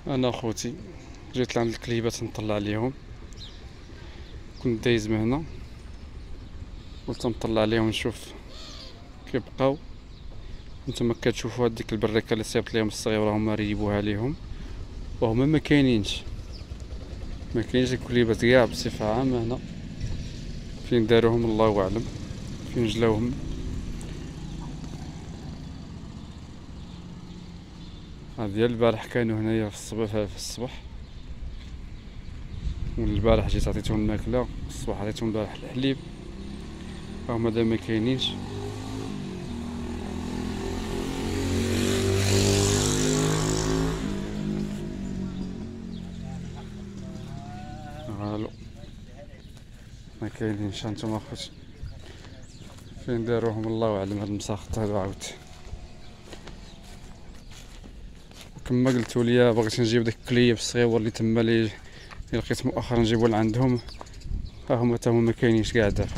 انا خوتي جيت لعند الكليبات نطلع عليهم. كنت دايز من هنا، قلت نطلع عليهم نشوف كيف بقاو. نتوما كتشوفوا هاد ديك البريكه اللي صيبت ليهم الصغيره هما ريبوها ليهم، وهما ما كاينينش الكليبات كاع بصفه عامه هنا. فين داروهم الله اعلم، فين جلاوهم. هاد ديال البارح كانوا هنايا في الصباح، والبارح جيت عطيتهم الماكله، الصباح عطيتهم البارح الحليب، هما دابا ما كاينينش. الو ما كاينينش. هانتوما اخوتي فين داروهم الله اعلم. هاد المساخط هادو عاود كما قلتوا لي بغيت نجيب داك الكليب الصغيور اللي تما اللي لقيت مؤخرا نجيبو لعندهم، ها هما تا هما ما كاينينش كاع دابا.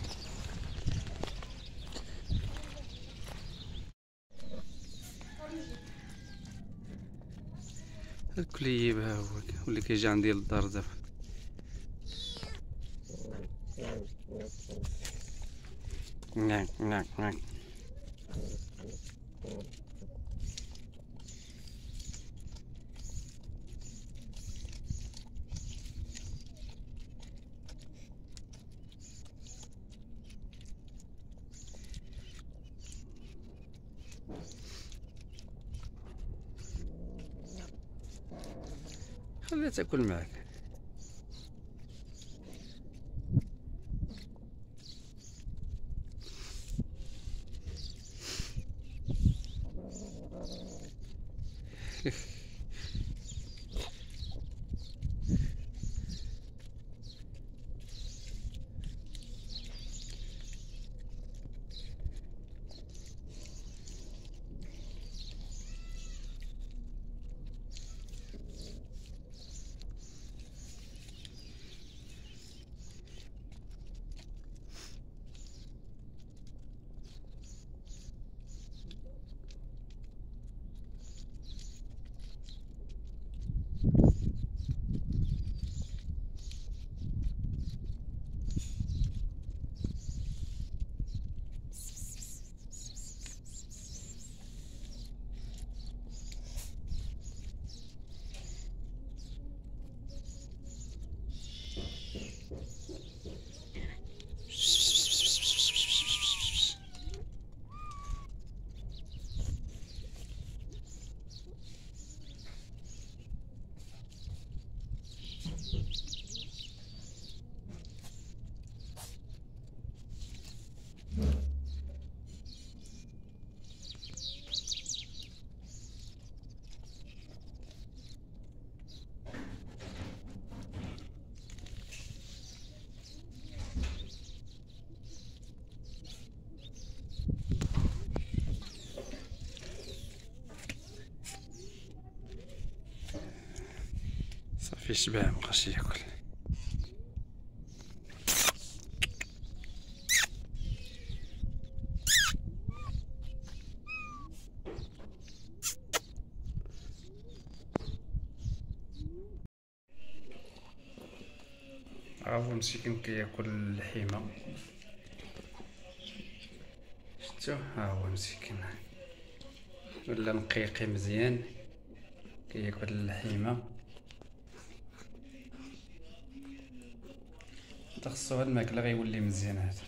الكليب ها هو واللي كيجي عندي للدار دابا. نعم نعم نعم. خليها تاكل معاك. صافي شبع مبقاش ياكل. هاهو مسكين كياكل اللحيمه، شتو هاهو مسكين ولا نقيقي مزيان كياكل اللحيمه. خصو هاد الماكله غيولي مزيان هذا.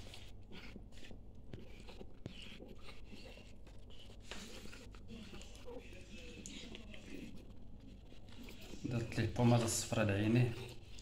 درت ليه البوماده الصفراء لعينيه.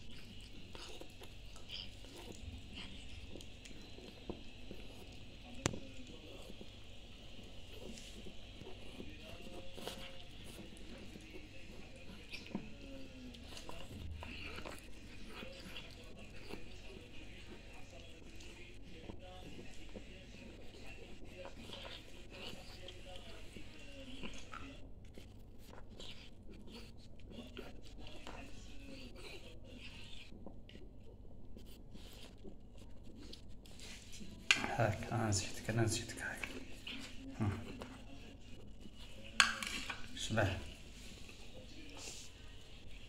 هاك نزيدك هاك. شبع.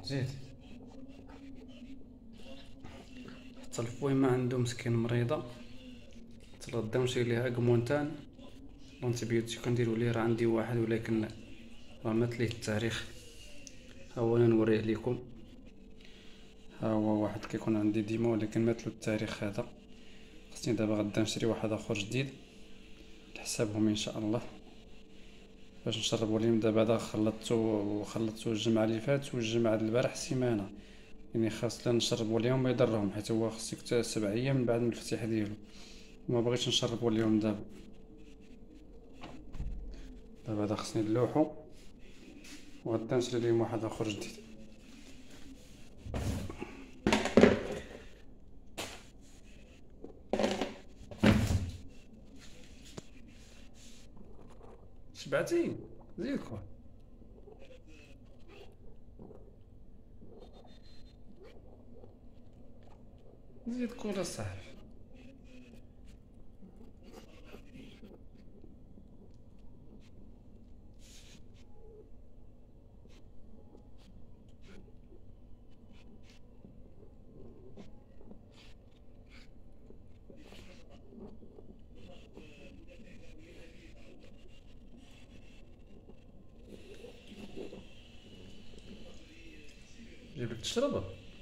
زيد. حتى الفويمة عندو مسكين مريضة، تغدا نشري ليها اكمونتان لونتيبيوتيك كنديرو ليه. راه عندي واحد ولكن راه مات ليه التاريخ. ها هو انا نوريه ليكم. ها هو واحد كيكون عندي ديما ولكن مات له التاريخ هذا. خصني دابا غدا نشري واحد اخر جديد لحسابهم ان شاء الله باش نشربو ليهم. دابا هذا خلطتو الجمعة اللي فات والجمعة البارح سيمانة، يعني خاصنا نشربو ليهم ما يضرهم، حيت هو خصك 7 ايام من بعد الفتح ديالو، وما بغيتش نشربو ليهم دابا. دابا هذا خصني نلوحو وغدا نشري ليهم واحد اخر جديد. شبعتي؟ زيد كول. زيد كول اصاحبي. جيبلك تشرب؟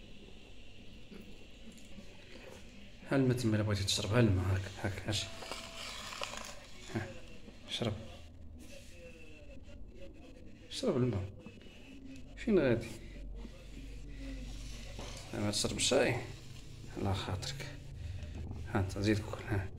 ها الماء تما الا بغيتي تشرب، ها الماء هاك هاك اجي. ها شرب، شرب الماء. فين غادي؟ ما تشرب الشاي على خاطرك. ها انت زيد كل. ها